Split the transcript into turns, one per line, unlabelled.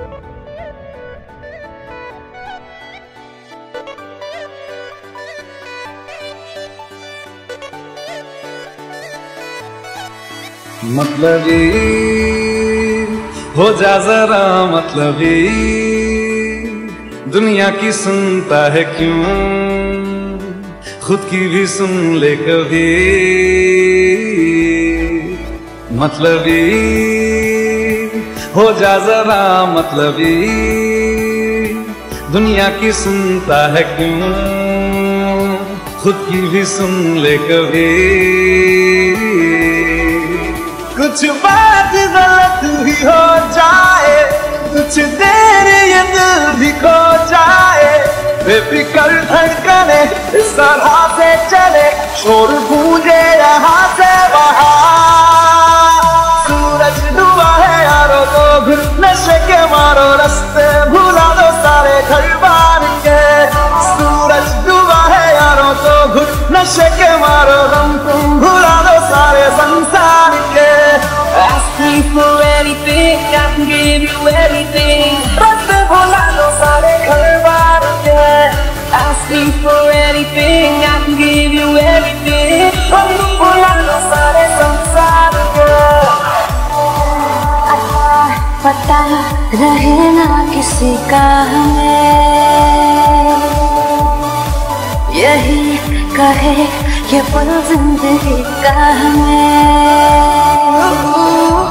मतलबी हो जा जरा मतलबी, दुनिया की सुनता है क्यों, खुद की भी सुन ले कभी। मतलबी हो जा जरा मतलबी, दुनिया की सुनता है क्यों, खुद की भी सुन ले कभी। कुछ बात गलत भी हो जाए, कुछ देर ये दिल भी खो जाए, बेफिक्र धड़कने इस तरह से चले, शोर गूंजे यहाँ से वहाँ। सूरज डूबा है यारो तो घुट नशे के मारो, रास्ते भुला दो सारे घर बार के। सूरज डूबा है यारो तो घुट नशे के मारो, गम तुम भुला दो सारे संसार के।
Asking for anything, I can give you everything. रास्ते भुला दो सारे घर बार के। Asking for anything, I can give you everything. हम तुम भुला दो सारे संसार के।
पता रहे ना किसी का हमें, यही कहे ये पल जिंदगी का हमें।